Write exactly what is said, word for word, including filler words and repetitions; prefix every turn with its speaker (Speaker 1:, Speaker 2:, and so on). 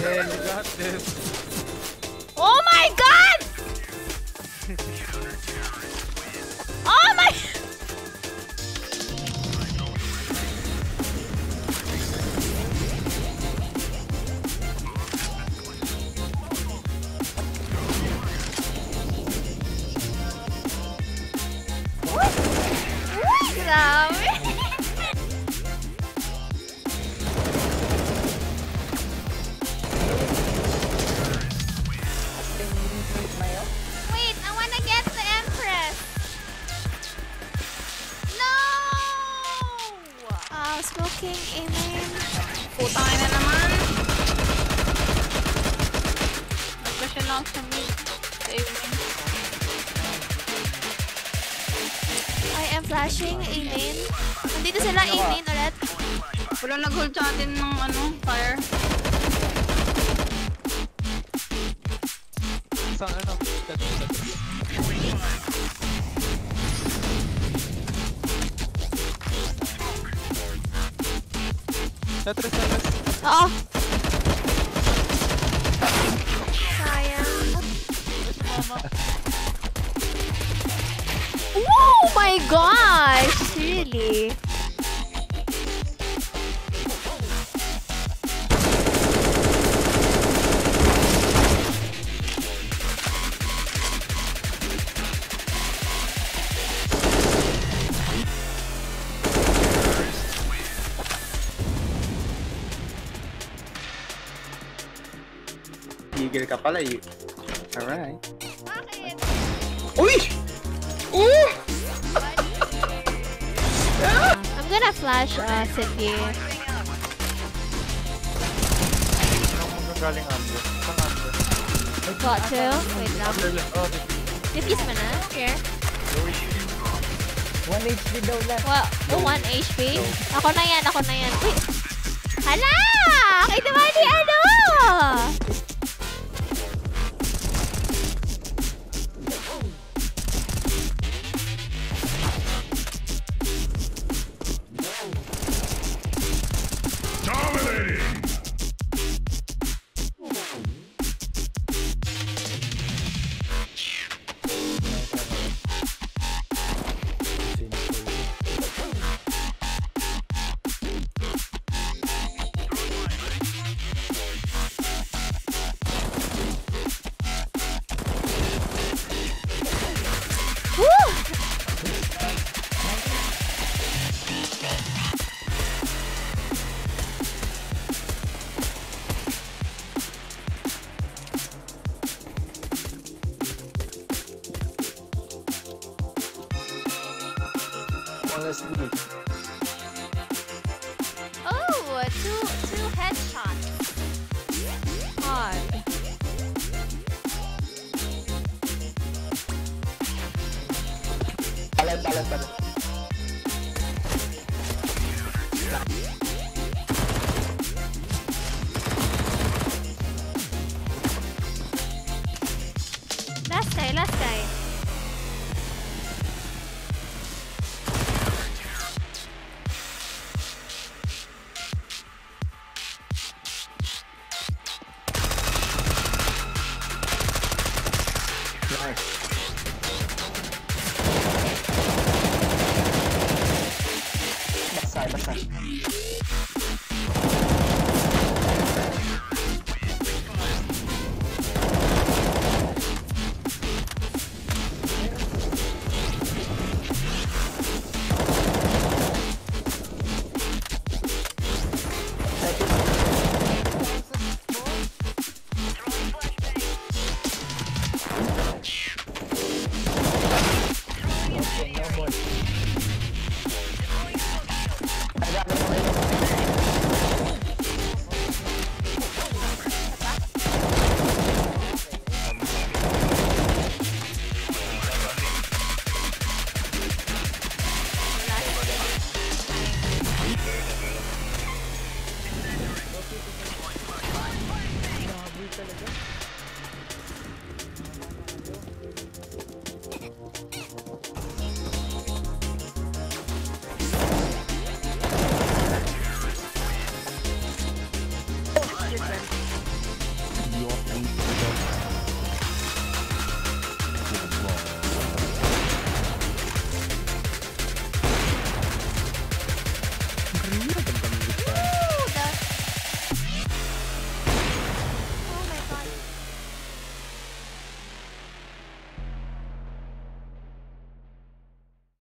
Speaker 1: Yeah, you got this.
Speaker 2: Oh my god! Oh my... Uy, grabe! Wait, I wanna get the Empress! No! Ah, smoking, amen.
Speaker 3: Putang ina naman. Nagpa-siya lang sa mid. Sa amen.
Speaker 2: I am flashing, amen. Nandito sila, amen ulit.
Speaker 3: Wala nag-hold sa atin ng ano, fire.
Speaker 1: Isang ano, Tetris. Tetris, Tetris.
Speaker 2: Oo. Sayang. Oh my gosh! Really?
Speaker 4: Tigil ka pala eh. Alright.
Speaker 2: Bakit?
Speaker 4: Uy! Uh!
Speaker 2: I'm gonna flash uh, City.
Speaker 1: Saan mo galing under? Saan under?
Speaker 2: Got to. Wait lang.
Speaker 1: Under left. Oh, this.
Speaker 2: Defuse mo na. Here.
Speaker 5: one H P daw lang.
Speaker 2: Well, one H P. Ako na yan, ako na yan. Uy! Hala! Kita ba ni ano? Woo!
Speaker 4: Honestly.
Speaker 2: Oh, two two headshots. Odd.
Speaker 4: Palat, palat, palat.
Speaker 2: Last guy, last guy.